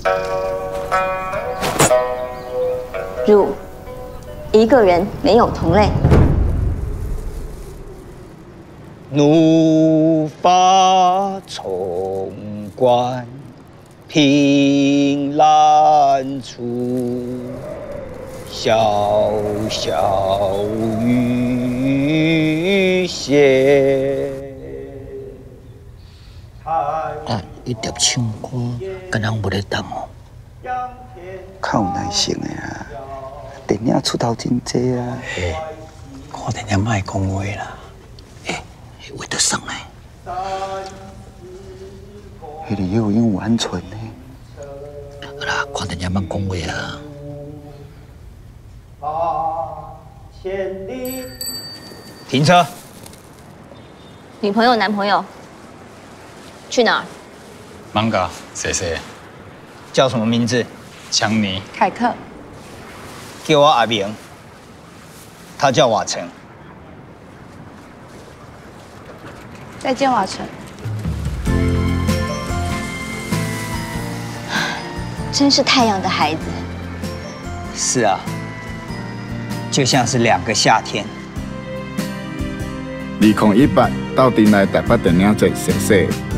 汝一个人没有同类。 怒发冲冠，凭栏处，潇潇雨歇。 啊，一条唱歌，敢人无咧动哦。 较有耐性的啊，电影出头真济啊。 嘿，看电影莫讲话啦。迄话得爽嘞。 迄里有用完全呢。 好啦，看电影莫讲话啊。 停车！ 女朋友、男朋友去哪儿？ 芒嘎，谢谢。 叫什么名字？ 强尼。 凯克。 叫我阿明。他叫瓦城。 再见，瓦城。真是太阳的孩子。 是啊，就像是2个夏天。 2018到店内台北电影节谢谢。